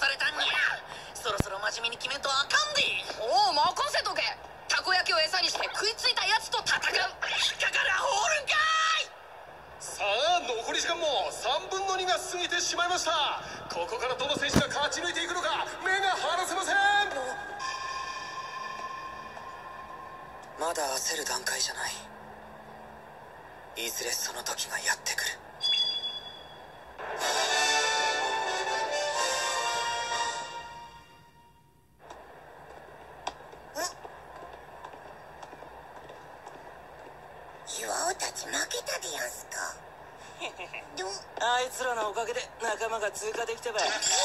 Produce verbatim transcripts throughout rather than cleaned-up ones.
されたんにゃ。そろそろ真面目に決めんとあかんで。 おお、任せとけ。たこ焼きを餌にして食いついたやつと戦う。 引っかかるアホおるんかい。 さあ残り時間もさんぶんのにが過ぎてしまいました。ここからどの選手が勝ち抜いていくのか目が離せません。 まだ焦る段階じゃない。いずれその時がやってくる。 岩尾たち負けたでやんすか。どあいつらのおかげで仲間が通過できてば。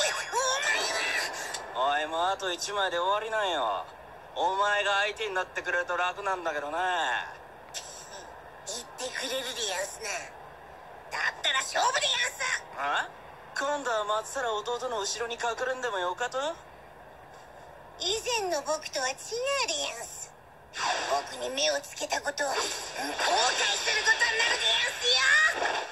お前はおいもうあといちまいで終わりなんよ。お前が相手になってくれると楽なんだけどな。 言ってくれるでやんすな。だったら勝負でやんす。 あ？今度は松原弟の後ろに隠れんでもよかと？ 以前の僕とは違うでやんす。僕に目をつけたことを後悔することになるでやんすよ。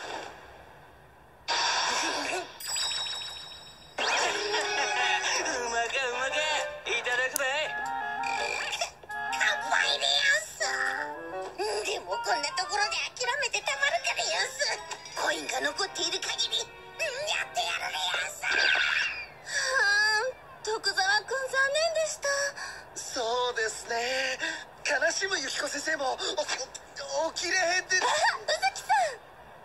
うまかうまか、いただくべ。 乾杯でやんす。でもこんなところで諦めてたまるかでやんす。コインが残っている限りやってやるでやんす。 はあ、徳沢君残念でした。 そうですね。悲しむユキコ先生もおきれいで。 あ、宇崎さん。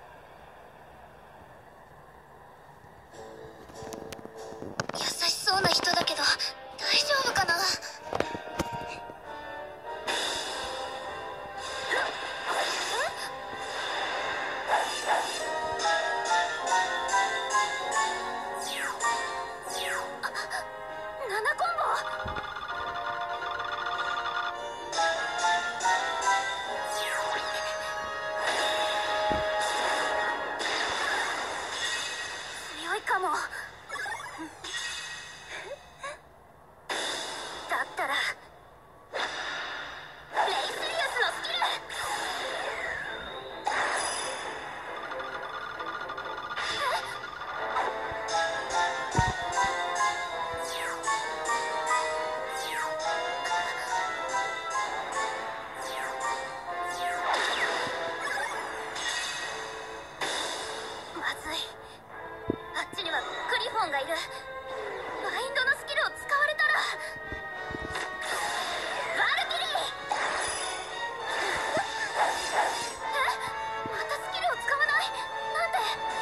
優しそうな人だけど大丈夫かな。かも。だったらレイスリアスのスキル。まずい。あっちにはグリフォンがいる。マインドのスキルを使われたら。バルキリー。え、またスキルを使わない。なんで。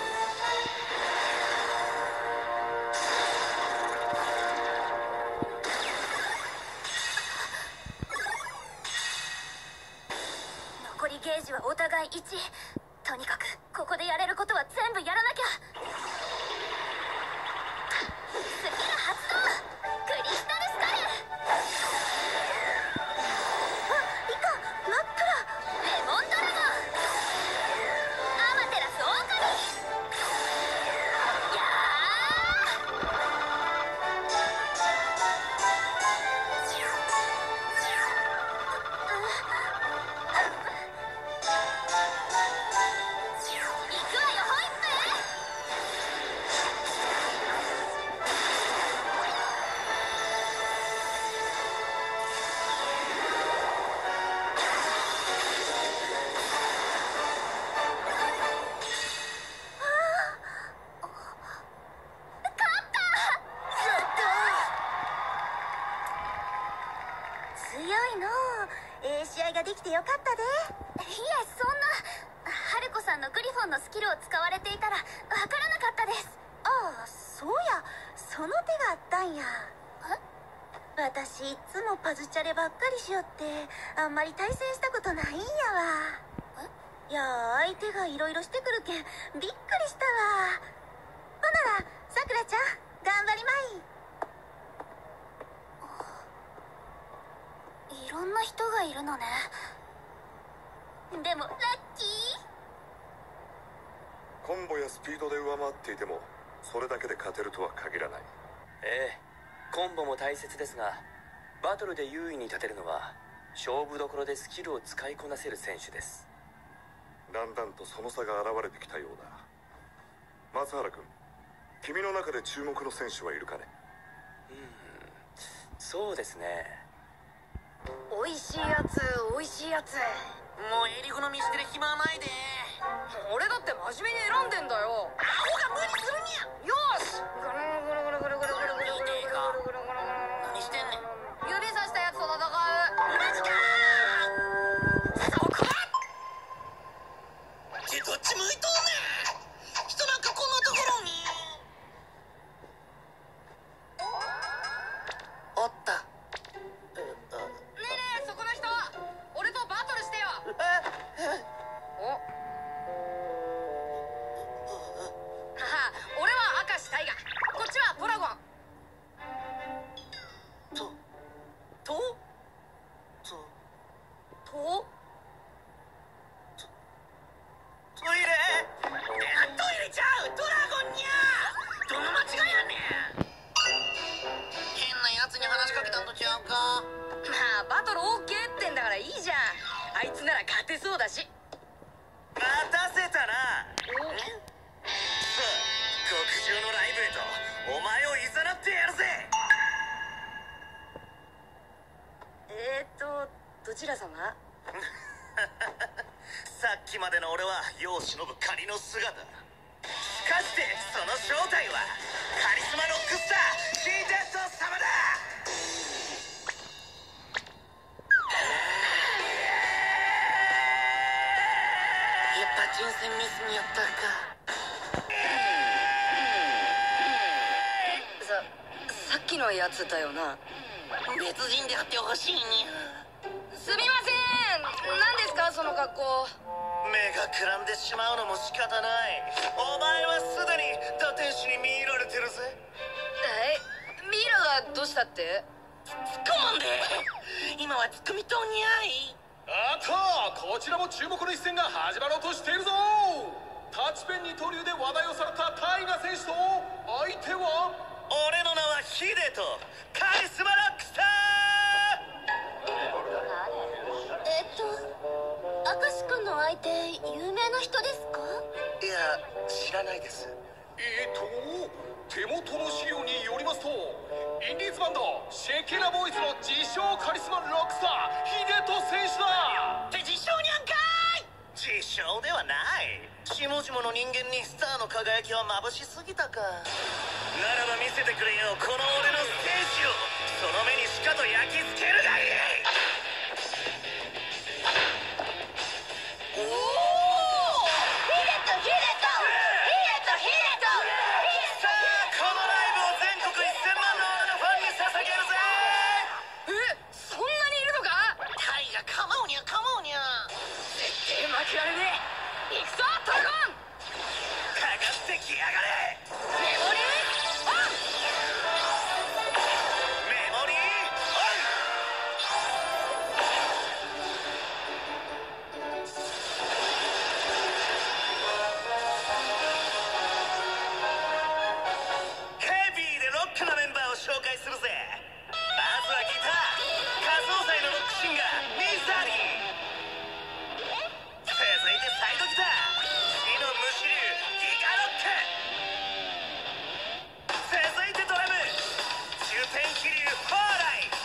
残りゲージはお互いいち。とにかくここでやれることは全部やらなきゃ。スキル発動。クリスタルスカル。あ、いか真っ暗。レモンドラゴン。アマテラスオオカミ。やー。行くわよホイップ。強いのう。ええ試合ができてよかったで。いえ、そんな。春子さんのグリフォンのスキルを使われていたらわからなかったです。ああ、そうや、その手があったんや。え、私いつもパズチャレばっかりしよってあんまり対戦したことないんやわ。いや、相手がいろいろしてくるけんびっくりしたわ。ほならさくらちゃん頑張りまい。いろんな人がいるのね。でもラッキー。 コンボやスピードで上回っていてもそれだけで勝てるとは限らない。 ええ、コンボも大切ですが、バトルで優位に立てるのは勝負どころでスキルを使いこなせる選手です。 だんだんとその差が現れてきたようだ。松原君、君の中で注目の選手はいるかね。 そうですね。 美味しいやつ美味しいやつ。 もうエリ好みしてる暇はないで。 俺だって真面目に選んでんだよ。 アホが無理するにゃ。 よし、ぐるぐるぐるぐるぐるぐるぐるぐるぐるぐるぐるぐるぐる。 何してんねん。 指さしたやつと戦う。 マジかー。そこってどっち向いとんねん。人なんかこんなところにおった。 ねえねえ、そこの人、俺とバトルしてよ。おはは、俺は明石タイガ、こっちはドラゴン。 ととととトイレ。トイレちゃう、ドラゴンにゃ。どの間違いやねん。変なやつに話しかけたんとちゃうか。 まあバトルオッケーってんだからいいじゃん。あいつなら勝てそうだし。 待たせたな。 おさあ極上のライブへとお前を誘ってやるぜ。 えーっとどちら様？ さっきまでの俺は世を忍ぶ仮の姿。しかしてその正体はカリスマロックスターヒデト様だ。 やっぱ人選ミスにやったか。 ささっきのやつだよな。 別人であってほしいにゃ。 すみません、何ですかその格好。 目がくらんでしまうのも仕方ない。お前はすでに打天使に見入られてるぜ。 え、ミイラがどうしたって？ 突っ込まんで。今は突っ込みとんにゃい。 あっと、こちらも注目の一戦が始まろうとしているぞ。タッチペン二刀流で話題をされたタイガ選手と相手は俺の名はヒデト、カリスマロックスタえっと明石君の相手有名な人ですか？ ー。いや、知らないです。 えーと手元の資料によりますと、インディーズバンドシェケラボーイズの自称カリスマロックスターヒデト選手だ。 って自称にゃんかい。 自称ではない。下々の人間にスターの輝きは眩しすぎたか。ならば見せてくれよ、この俺のステージを。その目にしかと焼き付けるがいい。 おお。 ヒデトヒデトヒデトヒデトさあこのライブを全国せんまんの俺のファンに捧げるぜ。 え、そんなにいるのか？ タイが構うにゃ構うにゃ。 絶対負けられねえ。行くぞドラゴン。 かかってきやがれ。 メモリーオン。 メモリーオン。ヘビーでロックなメンバーを紹介するぜ。まずはギター、仮想祭のロックシンガーミザリー。続いてサイドギター、火の虫流ギガロック。続いてドラム、重天気流ホーライ。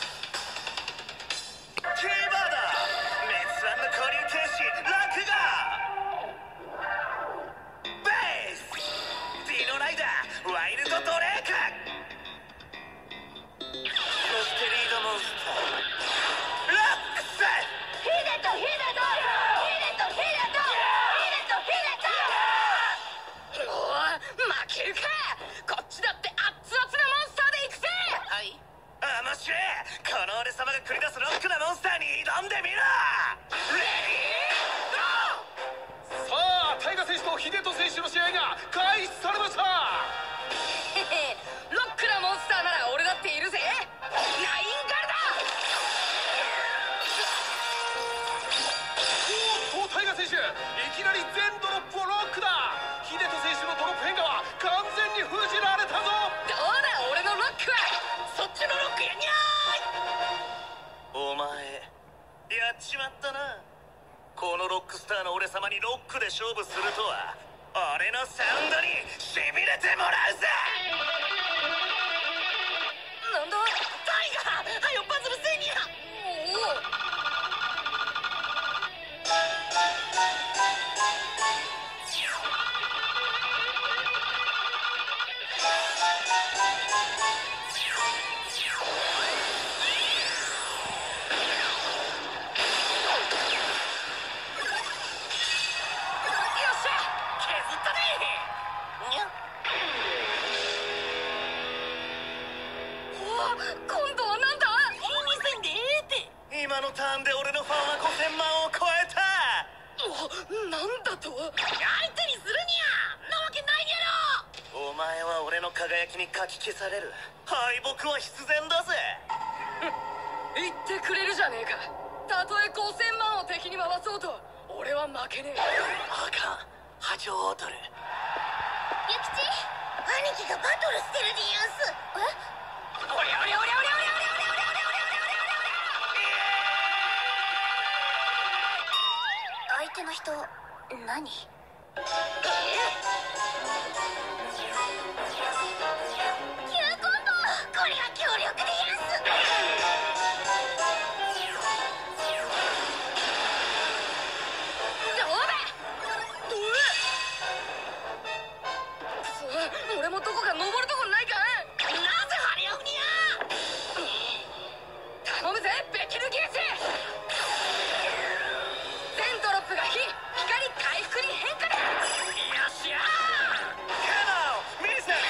キーボード、滅腕の古流剣士落語。ベース、ディノライダーワイルドドレーク。そしてリードモンスターロックス。 ヒデトヒデトヒデトヒデトヒデトヒデト。 もう負けるか。こっちだって熱々なモンスターで行くぜ。 はい。 あましれ、この俺様が繰り出すロックなモンスターに挑んでみろ。レディーゴー。 さあタイガ選手とヒデト選手の試合が開始されました。 へへ、ロックなモンスターなら俺だっているぜ。ナインガルだ。 おっとタイガ選手、いきなり全ドロップをロックだ。ヒデト選手のドロップ変化は完全に封じられたぞ。 どうだ俺のロックは。 そっちのロックやにゃお前やっちまったな。このロックスターの俺様にロックで勝負するとは。俺のサウンドにしびれてもらうぜ。 今度はなんだ。 気にせんでええって。 今のターンで俺のファンはごせんまんを超えた。 なんだと。 相手にするにゃなわけないやろ。 お前は俺の輝きにかき消される。敗北は必然だぜ。 言ってくれるじゃねえか。たとえごせんまんを敵に回そうと俺は負けねえ。 あかん、波長を取る。 ゆきち。 兄貴がバトルしてるでやんす。 おりゃおりゃおりゃおりゃおりゃおりゃおりゃおりゃおりゃおりゃ。 相手の人何？ これが強力でやんす。 どうだ。どうくそ、俺もどこか登るとこないか。 なぜ張り合うにゃ。 頼むぜベキルギース。全ドロップが火、光回復に変化だ。 よっしゃカモンミサリ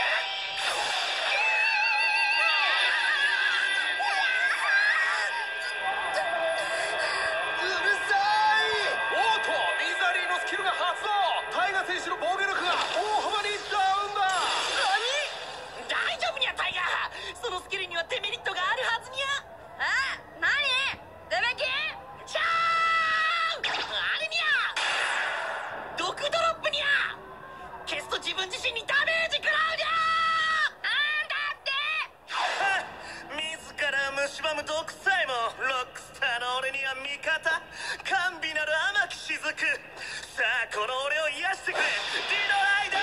うるさい。おっとミザリーのスキルが発動。タイガ選手の防御力が大幅にダウンだ。 大丈夫にゃタイガー。そのスキルにはデメリットがあるはずにゃ。 あ、なにデメキシャーンあれにゃ毒ドロップにゃ。消すと自分自身にダメージ食らうにゃ。 あんだって。 自ら蝕む毒さえもロックスターの俺には味方。甘美なる甘き雫。さあこの俺を癒してくれディノライダー。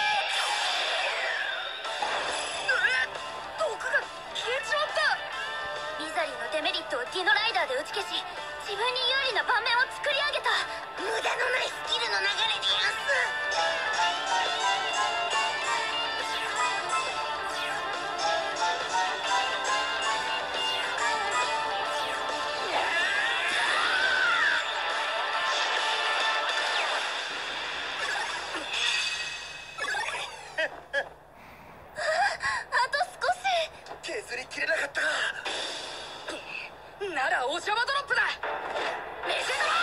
毒が消えちまった。 ミザリーのデメリットをディノライダーで打ち消し、自分に有利な盤面を作り上げた。 無駄のないスキルの流れでやんす。 あと少し。 削りきれなかったか。 ならお邪魔ドロップだ。見せろ。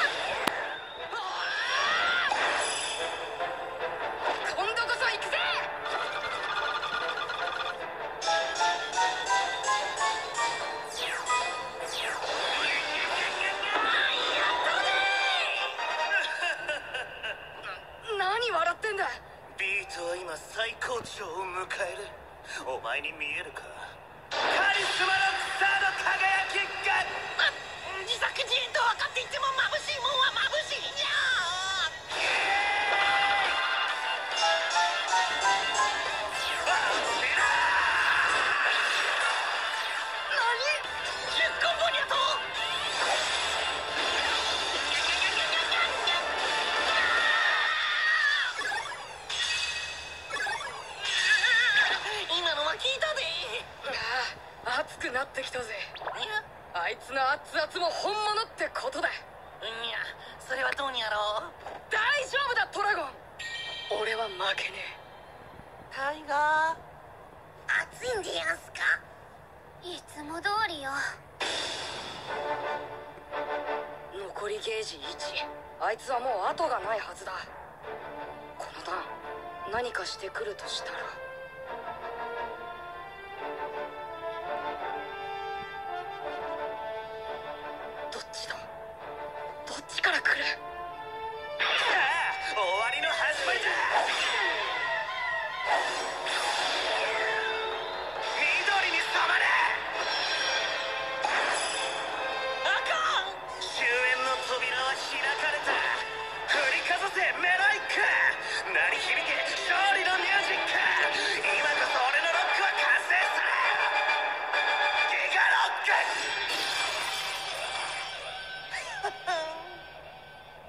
今度こそ行くぜ。何笑ってんだ。 ビートは今最高潮を迎える。お前に見えるか。カリスマロックスターの輝きが。 自作自演と分かっていても眩しいもんは眩しいにゃ。何じゅっコンボにゃと。今のは聞いたで。 ああ、熱くなってきたぜ。 いやあいつの熱々も本物ってことだ。 いやそれはどうにやろう。 大丈夫だトラゴン。俺は負けねタイガー熱いんでやんすか。 いつも通りよ。 え。残りゲージいち。あいつはもう後がないはずだ。この段何かしてくるとしたら。どっちだ。どっちから来る。 さあ終わりの始まりだ。緑に染まれ。 あかん。 終焉の扉は開かれた。振りかざせメロイク。鳴り響け勝利のミュージック。今こそ俺のロックは完成する。ギガロック。 あ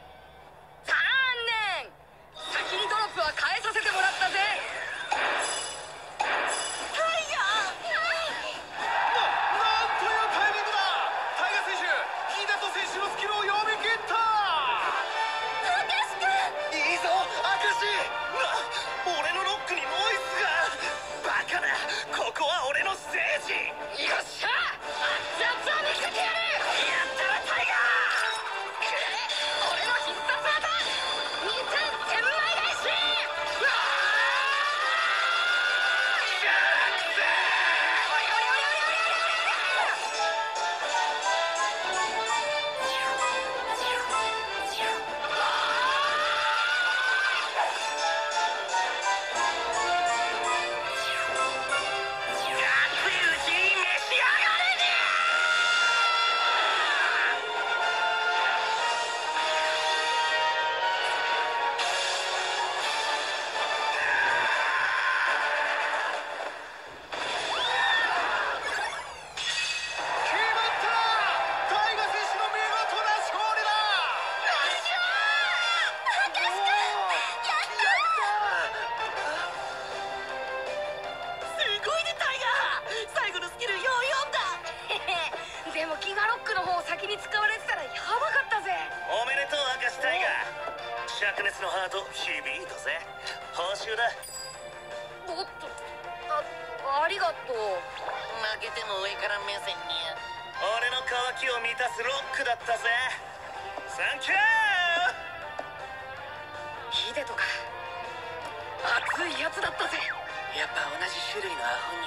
最後のスキルよう読んだ。 でもギガロックの方先に使われてたらやばかったぜ。 おめでとう明石タイガー。灼熱のハート響いたぜ。報酬だ。 おっと、あ、ありがとう。 負けても上から目線に。 俺の渇きを満たすロックだったぜ。サンキュー。 ヒデとか熱いやつだったぜ。 やっぱ同じ種類のアホ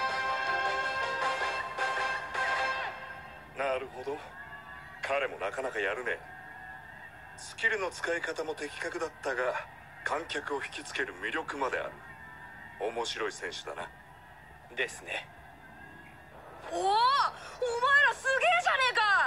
に。 なるほど、彼もなかなかやるね。スキルの使い方も的確だったが、観客を引きつける魅力まである。面白い選手だな。 ですね。 おお、お前らすげえじゃねえか。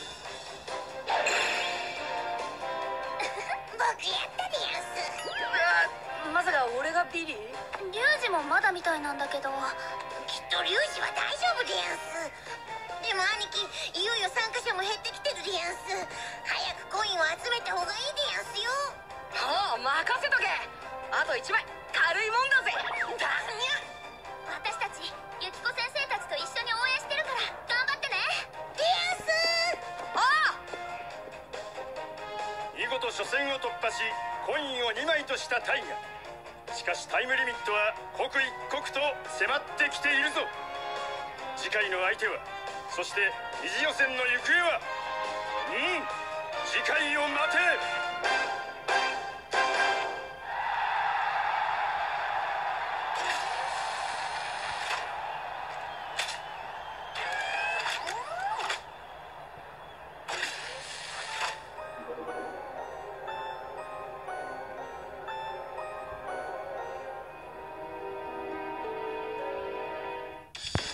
僕やったでやんす。 まさか俺がビリー？ リュウジもまだみたいなんだけど。 きっとリュウジは大丈夫でやんす。でも兄貴、いよいよ参加者も減ってきてるでやんす。早くコインを集めた方がいいでやんすよ。 おう、任せとけ。あといちまい軽いもんだぜ。 だにゃ。 私たちユキコ先生たちと一緒に応援してるから頑張ってね。 でやんす。 ああ、 見事初戦を突破しコインをにまいとしたタイガ。しかしタイムリミットは刻一刻と迫ってきているぞ。次回の相手は、そして二次予選の行方は、うん、次回を待て。